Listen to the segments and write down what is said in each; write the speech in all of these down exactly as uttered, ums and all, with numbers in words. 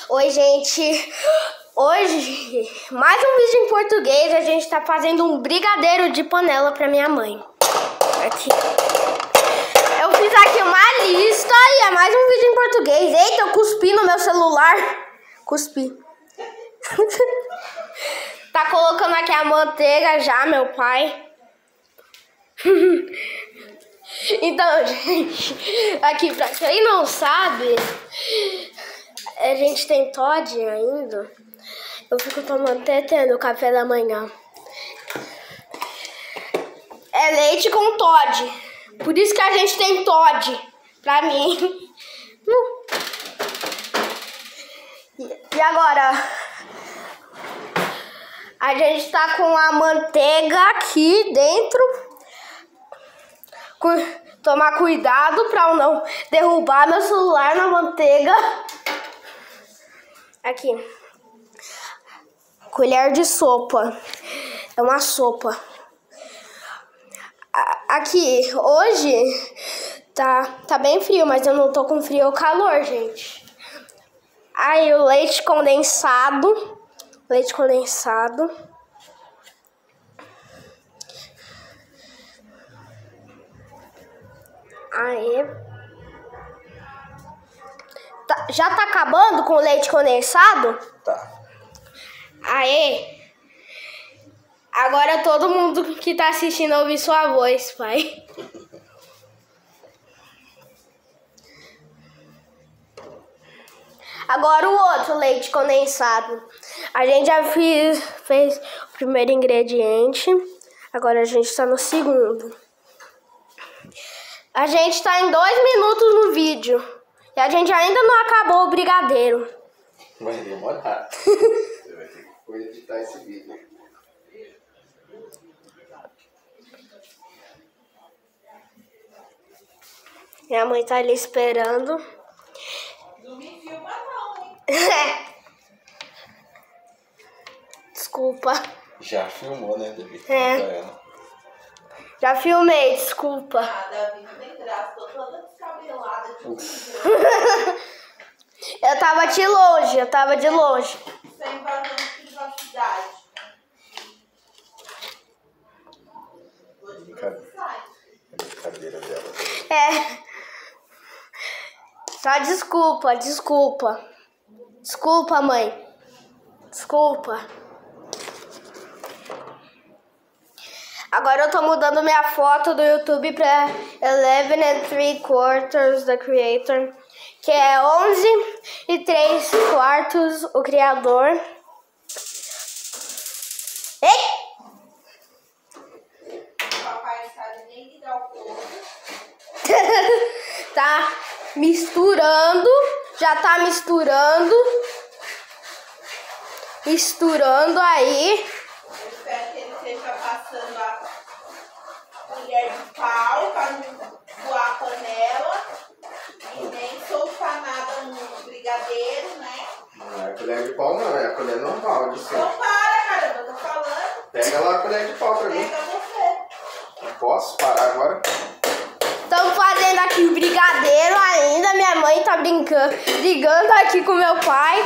Oi, gente. Hoje, mais um vídeo em português. A gente tá fazendo um brigadeiro de panela pra minha mãe. Aqui. Eu fiz aqui uma lista e é mais um vídeo em português. Eita, eu cuspi no meu celular. Cuspi. Tá colocando aqui a manteiga já, meu pai. Então, gente, aqui pra quem não sabe, a gente tem Toddy ainda. Eu fico tomando tetê no café da manhã. É leite com Toddy. Por isso que a gente tem Toddy pra mim. E agora, a gente tá com a manteiga aqui dentro. Tomar cuidado pra eu não derrubar meu celular na manteiga. Aqui. Colher de sopa. É uma sopa. Aqui, hoje tá, tá bem frio, mas eu não tô com frio ou calor, gente. Aí o leite condensado. Leite condensado. Aí. Tá, já tá acabando com o leite condensado? Tá. Aê. Agora todo mundo que tá assistindo ouvir sua voz, pai. Agora o outro leite condensado. A gente já fez, fez o primeiro ingrediente. Agora a gente tá no segundo. A gente tá em dois minutos no vídeo. E a gente ainda não acabou o brigadeiro. Vai demorar. Você vai ter que editar esse vídeo. Minha mãe tá ali esperando. Não me filma não, hein? Desculpa. Já filmou, né, Davi? É. Já filmei, desculpa. Ah, Davi, não tem graça. Tô toda descabelada de Eu tava de longe, eu tava de longe. sem invasão de privacidade. Hoje você sai. A brincadeira dela. É. Só desculpa, desculpa. Desculpa, mãe. Desculpa. Agora eu tô mudando minha foto do YouTube pra eleven and three quarters the creator, que é onze e três quartos o criador. Ei! O papai não sabe nem ligar o fogo. Tá misturando, já tá misturando. Misturando aí. Eu espero que ele esteja passando a colher de pau para não voar a panela e nem soltar nada no brigadeiro, né? Não é a colher de pau, não. É a colher normal de Então sempre. para, caramba, eu tô falando. Pega lá a colher de pau pra mim. Pega você. Não posso parar agora? Estamos fazendo aqui o brigadeiro ainda. Minha mãe tá brincando, brigando aqui com meu pai.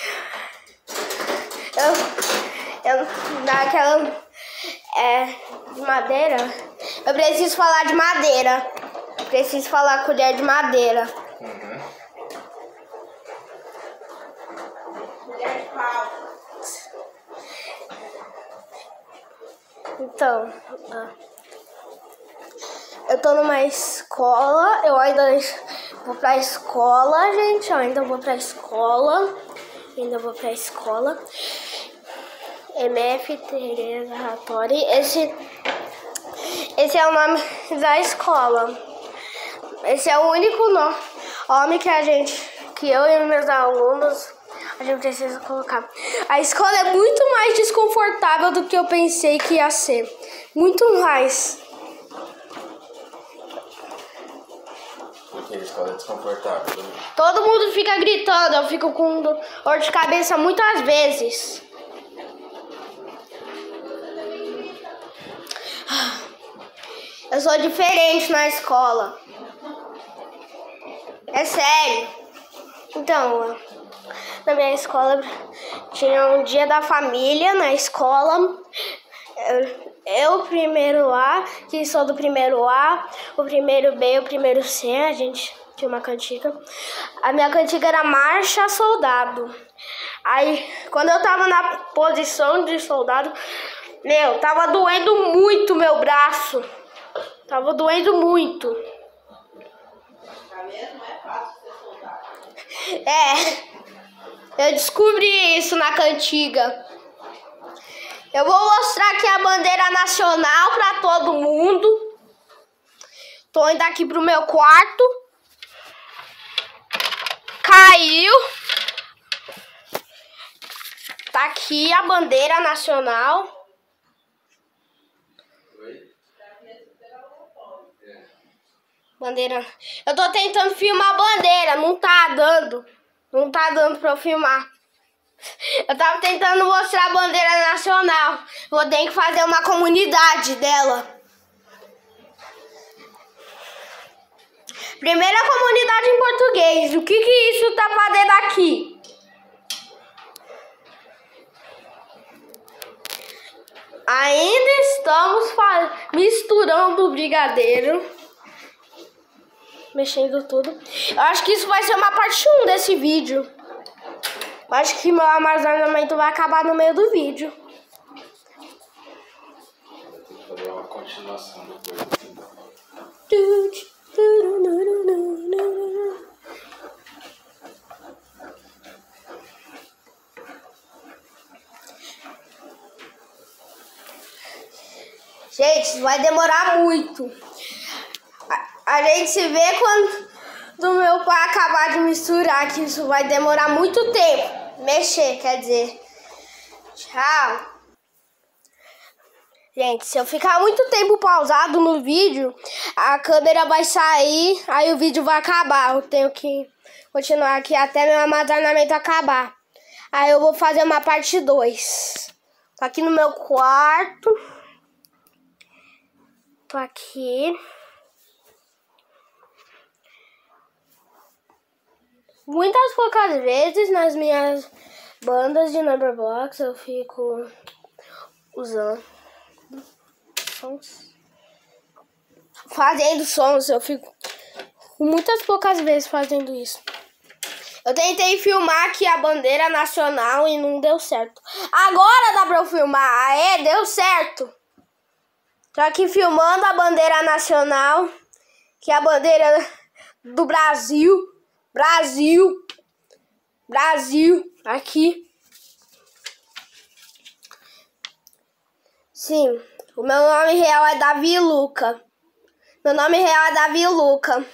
Eu, eu daquela é, de madeira. Eu preciso falar de madeira. Preciso falar colher de madeira. Uhum. Colher de pau. Então, eu tô numa escola. Eu ainda vou pra escola, gente. Eu ainda vou pra escola. Ainda vou pra escola. M F Tereza Rattori. Esse, esse é o nome da escola. Esse é o único nome que a gente, que eu e meus alunos, a gente precisa colocar. A escola é muito mais desconfortável do que eu pensei que ia ser. Muito mais. Porque a escola é desconfortável. Todo mundo fica gritando, eu fico com dor de cabeça muitas vezes. Eu sou diferente na escola. É sério. Então, na minha escola tinha um dia da família na escola. Eu, eu primeiro A, que sou do primeiro A, o primeiro B e o primeiro C, a gente tinha uma cantiga. A minha cantiga era Marcha Soldado. Aí, quando eu tava na posição de soldado, meu, tava doendo muito meu braço. Tava doendo muito. Tá vendo? Não é fácil ser soldado. É, eu descobri isso na cantiga. Eu vou mostrar aqui a bandeira nacional pra todo mundo. Tô indo aqui pro meu quarto. Caiu. Tá aqui a bandeira nacional. Oi? Bandeira. Eu tô tentando filmar a bandeira, não tá dando. Não tá dando pra eu filmar. Eu tava tentando mostrar a bandeira nacional. Vou ter que fazer uma comunidade dela. Primeira comunidade em português. O que que isso tá fazendo aqui? Ainda estamos misturando o brigadeiro. Mexendo tudo. Eu acho que isso vai ser uma parte um desse vídeo. Eu acho que meu armazenamento vai acabar no meio do vídeo. Vou ter que fazer uma continuação depois. Gente, vai demorar muito. A, a gente se vê quando do meu pai acabar de misturar, que isso vai demorar muito tempo. Mexer, quer dizer. Tchau. Gente, se eu ficar muito tempo pausado no vídeo, a câmera vai sair, aí o vídeo vai acabar. Eu tenho que continuar aqui até meu armazenamento acabar. Aí eu vou fazer uma parte dois. Tô aqui no meu quarto. Tô aqui. Muitas poucas vezes nas minhas bandas de Numberbox eu fico usando sons, fazendo sons, eu fico muitas poucas vezes fazendo isso. Eu tentei filmar aqui a bandeira nacional e não deu certo. Agora dá pra eu filmar, aê, deu certo. Tô aqui filmando a bandeira nacional, que é a bandeira do Brasil. Brasil, Brasil, aqui. Sim, o meu nome real é Davi Luca. Meu nome real é Davi Luca.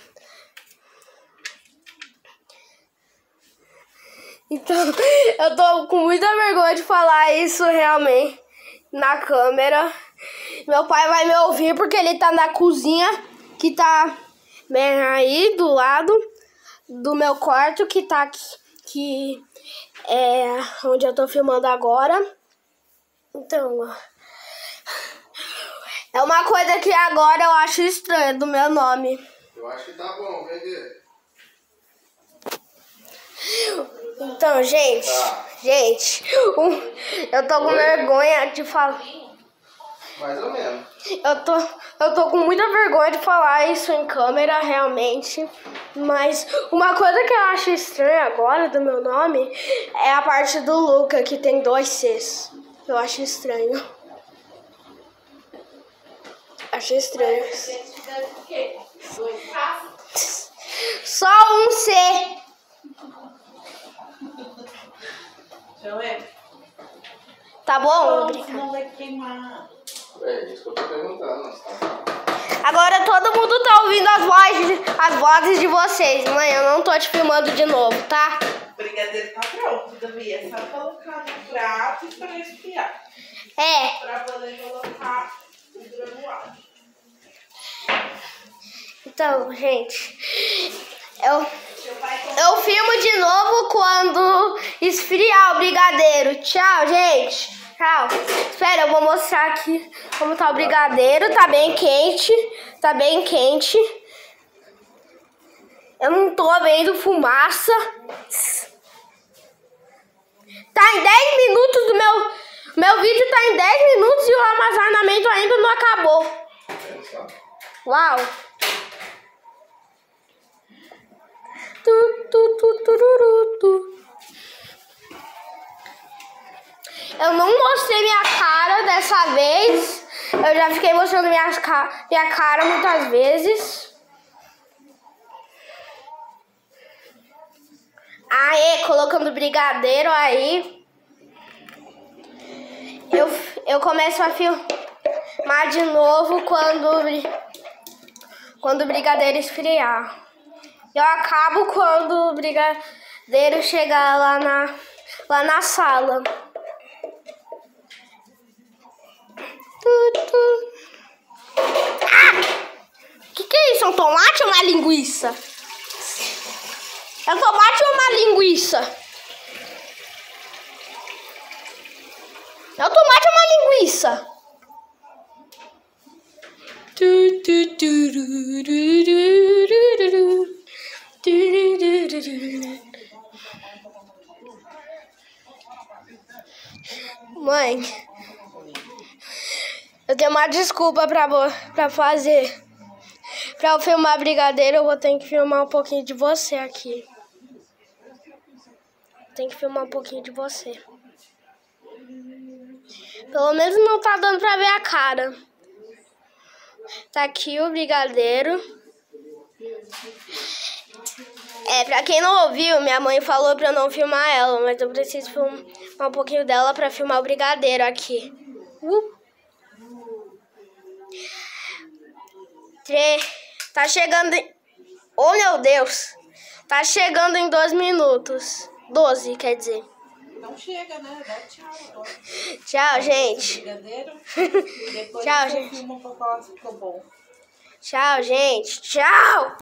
Então, eu tô com muita vergonha de falar isso realmente na câmera. Meu pai vai me ouvir porque ele tá na cozinha, que tá bem aí do lado do meu quarto, que tá aqui, que é onde eu tô filmando agora. Então, é uma coisa que agora eu acho estranha do meu nome. Eu acho que tá bom, vem ver. Então, gente, Tá. gente, um, eu tô com Oi? vergonha de falar. Mais ou menos. Eu tô, eu tô com muita vergonha de falar isso em câmera, realmente. Mas uma coisa que eu acho estranha agora do meu nome é a parte do Luca, que tem dois Cs. Eu acho estranho. Acho estranho. O quê? Dois Ks? Só um C. Deixa eu ver. Tá bom? Não, Obrigada. senão vai queimar. É isso que eu tô perguntando. Tá? Agora todo mundo tá ouvindo as vozes, as vozes de vocês. Mãe, eu não tô te filmando de novo, tá? O brigadeiro tá pronto, Davi. É só colocar no prato e esperar esfriar. É. Pra poder colocar o granulado. Então, gente, eu, Seu pai eu filmo de novo quando esfriar o brigadeiro. Tchau, gente. Tchau. Espera, eu vou mostrar aqui como tá o brigadeiro. Tá bem quente. Tá bem quente. Eu não tô vendo fumaça. Tá em dez minutos do meu... Meu vídeo tá em dez minutos e o armazenamento ainda não acabou. Uau. Tu, tu, tu, tururu, tu. Eu não mostrei minha cara dessa vez. Eu já fiquei mostrando minha, minha cara muitas vezes. Aê, colocando brigadeiro aí. Eu, eu começo a filmar de novo quando, quando o brigadeiro esfriar. Eu acabo quando o brigadeiro chegar lá na, lá na sala. Ah! Que que é isso? É um tomate ou uma linguiça? É um tomate ou uma linguiça? É um tomate ou uma linguiça? Mãe, eu tenho uma desculpa pra, pra fazer. Pra eu filmar brigadeiro, eu vou ter que filmar um pouquinho de você aqui. Tem que filmar um pouquinho de você. Pelo menos não tá dando pra ver a cara. Tá aqui o brigadeiro. É, pra quem não ouviu, minha mãe falou pra eu não filmar ela, mas eu preciso filmar um pouquinho dela pra filmar o brigadeiro aqui. Uh. Tre... Tá chegando em... Oh, meu Deus! Tá chegando em dois minutos. Doze, quer dizer. Não chega, né? Dá tchau agora. Tchau, gente. Depois tchau, eu gente. filmo pra falar se ficou bom. Tchau, gente. Tchau!